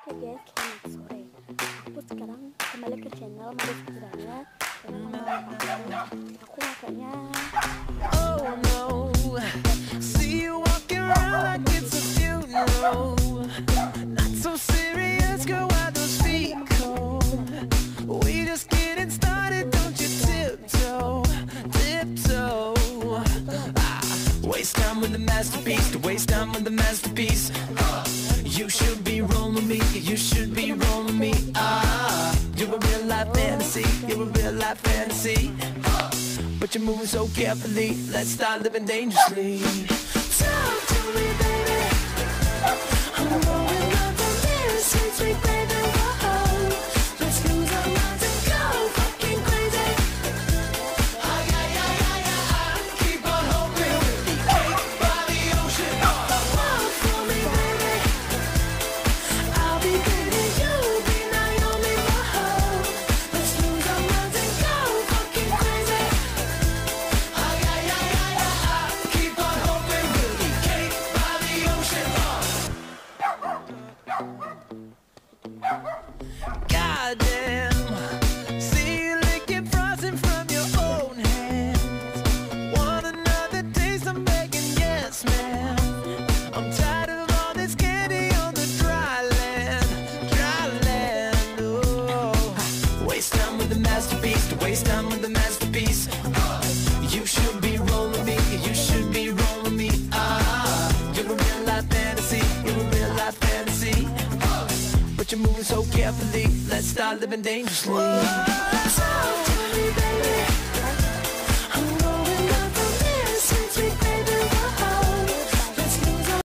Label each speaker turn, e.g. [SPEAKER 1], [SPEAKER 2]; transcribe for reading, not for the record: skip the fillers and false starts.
[SPEAKER 1] Oke guys, selamat sore. Aku sekarang kembali ke channel Maris Kirana. Aku makanya
[SPEAKER 2] Oh no, see you walking around like it's a funeral. Not so serious, girl, why those feet cold? We just getting started, don't you tiptoe, tiptoe. Waste time with the masterpiece, to waste time with the masterpiece. You should be rolling me, you should be rolling me. You're a real life fantasy, you're a real life fantasy. But you're moving so carefully, let's start living dangerously. Talk to me, baby. I'm going up the mirror, sweet, sweet baby. Whoa. Let's lose our minds and go fucking crazy. Ay, ay, ay, ay, ay. Keep on hoping we'll be cake by the ocean. Walk for me, baby. I'll be Betty, you'll be Naomi. Whoa. Let's lose our minds and go fucking crazy. Ay, ay, ay, ay, ay. Keep on hoping we'll be cake by the ocean. Goddamn, see you licking frosting from your own hands. Want another taste? I'm begging, yes, man. I'm tired of all this candy on the dry land, dry land. Oh, waste time with the masterpiece, to waste time with the masterpiece. You should be rolling me, you should be rolling me. You're a real life fantasy, you're a real life fantasy. But you're moving so carefully, let's start living dangerously. Talk to me, baby.